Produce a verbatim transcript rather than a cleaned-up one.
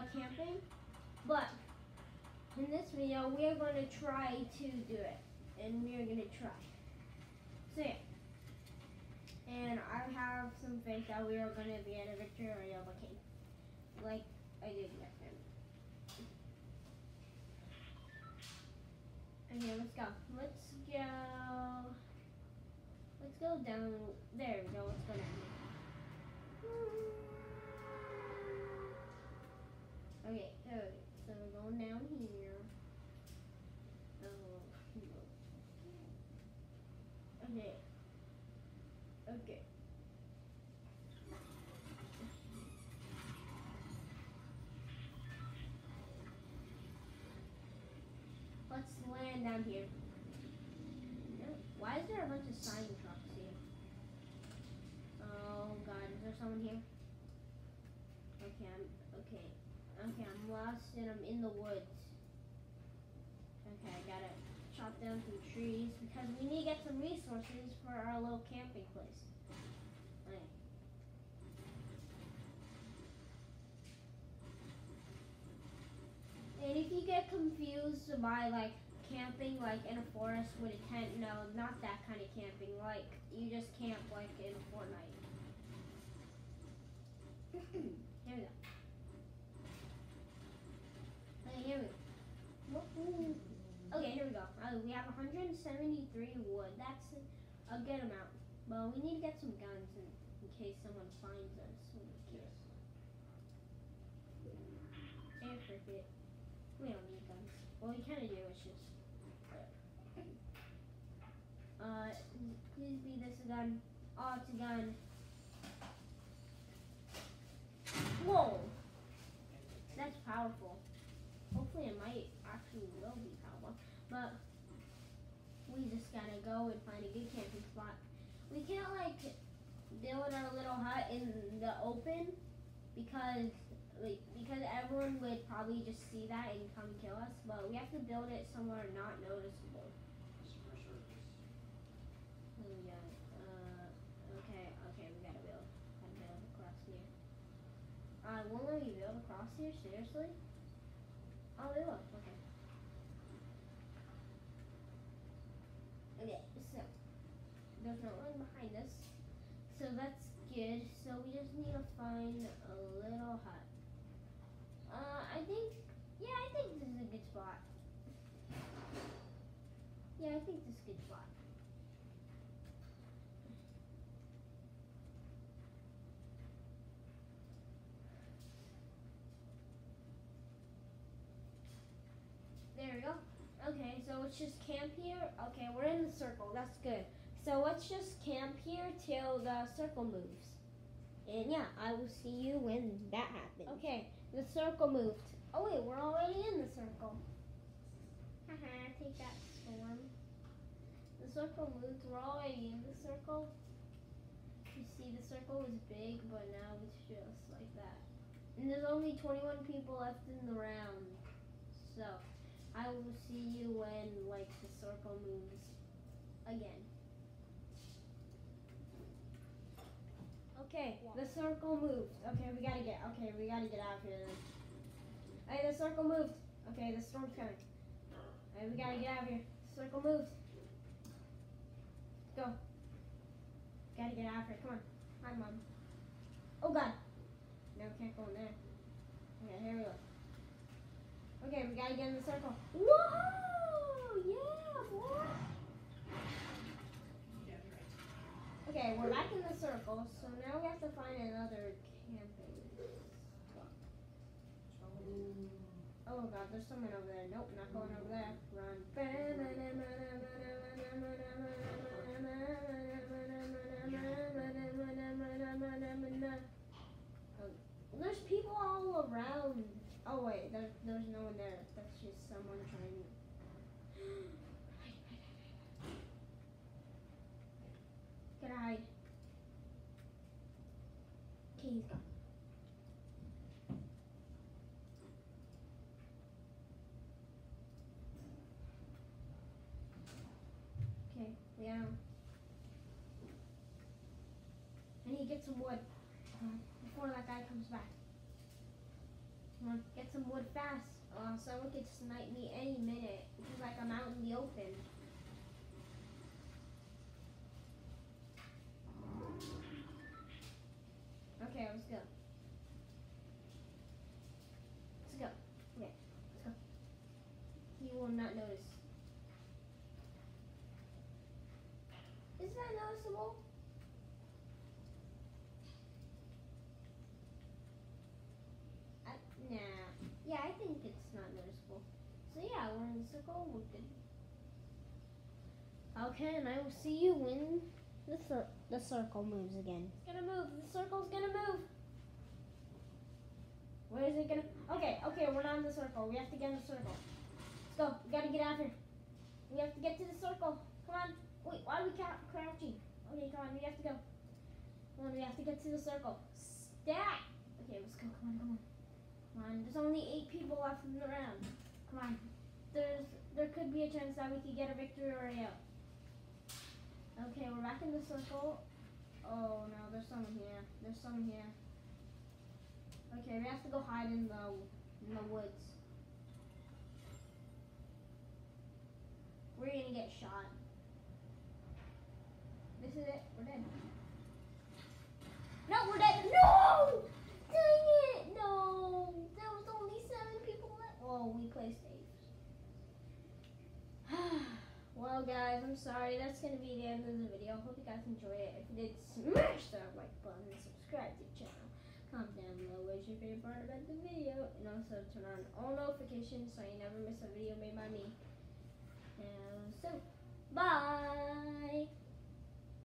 camping, but in this video we are going to try to do it, and we are going to try. So yeah, and I have some faith that we are going to be at a Victoria cave, like I did last time. Okay, let's go. Let's go. Let's go down. There we go. Let's go down here. Okay, okay. So we're going down here. Oh, okay. Okay. Let's land down here. Why is there a bunch of sign trucks here? Oh God, is there someone here? Okay, I'm okay. Okay, I'm lost and I'm in the woods. Okay, I gotta chop down some trees because we need to get some resources for our little camping place. Okay. And if you get confused by like camping like in a forest with a tent, no, not that kind of camping. Like you just camp like in Fortnite. Here we go. Okay, here we go. Okay, here we go. Uh, we have one hundred seventy-three wood. That's a good amount. But we need to get some guns in, in case someone finds us. Air cricket. We don't need guns. Well, we kind of do. It's just. Uh, please be this a gun. Oh, it's a gun. Whoa! That's powerful. Hopefully it might actually will be powerful. But we just gotta go and find a good camping spot. We can't like build our little hut in the open because like because everyone would probably just see that and come kill us. But we have to build it somewhere not noticeable. Uh, won't let me build across here? Seriously? Oh, they will. Okay. Okay, so there's no one behind us. So that's good. So we just need to find a little hut. Uh, I think, yeah, I think this is a good spot. Yeah, I think this is a good spot. There we go. Okay, so let's just camp here. Okay, we're in the circle. That's good. So let's just camp here till the circle moves. And yeah, I will see you when that happens. Okay, the circle moved. Oh wait, we're already in the circle. Haha, take that, Storm. The circle moved. We're already in the circle. You see, the circle was big, but now it's just like that. And there's only twenty-one people left in the round. So I will see you when, like, the circle moves again. Okay, the circle moved. Okay, we gotta get, okay, we gotta get out of here then. Hey, the circle moved. Okay, the storm's coming. Hey, we gotta get out of here. Circle moved. Go. Gotta get out of here, come on. Hi, Mom. Oh, God. No, we can't go in there. Okay, here we go. Okay, we gotta get in the circle. Whoa! Yeah, boy! Okay, we're back in the circle, so now we have to find another camping spot. Oh God, there's someone over there. Nope, not going over there. Run. Oh, there's people all around. Oh wait, there, there's no one there. That's just someone trying to... Gotta hide. Okay, he's gone. Okay, yeah. I need to get some wood uh, before that guy comes back. Come on, get some wood fast. Uh, someone could snipe me any minute. It's like I'm out in the open. Okay, let's go. Let's go. Okay, let's go. He will not notice. Is that noticeable? I, nah. Yeah, I think it's not noticeable. So yeah, we're in the circle. We're good. Okay, and I will see you when the cir- the circle moves again. It's gonna move. The circle's gonna move. Where is it gonna? Okay, okay, we're not in the circle. We have to get in the circle. Let's go. We gotta get out here. We have to get to the circle. Come on. Wait, why are we ca- crouching? Okay, come on. We have to go. Come on, we have to get to the circle. Stat. Okay, let's go. Come on, come on. Come on. There's only eight people left in the round. Come on. There's there could be a chance that we could get a victory or a out. Okay, we're back in the circle. Oh no, there's someone here. There's someone here. Okay, we have to go hide in the in the woods. We're gonna get shot. This is it. We're dead. No, we're dead. No! Dang it! No! There was only seven people left. Oh, we placed eight. Well, guys, I'm sorry. That's gonna be the end of the video. Hope you guys enjoyed it. If you did, smash that like button and subscribe to the channel. Comment down below what's your favorite part about the video, and also turn on all notifications so you never miss a video made by me. And